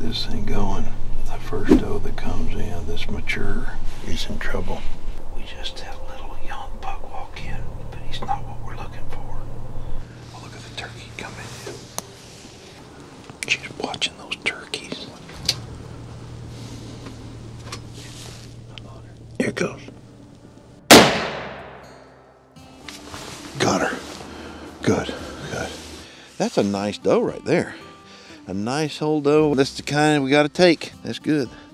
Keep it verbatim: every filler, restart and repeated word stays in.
this thing going. The first doe that comes in that's mature is in trouble. We just had a little young buck walk in, but he's not what we're looking for. Oh, look at the turkey coming in. She's watching those turkeys. Here it goes. Got her. Good, good. That's a nice doe right there. A nice old doe. That's the kind we got to take. That's good.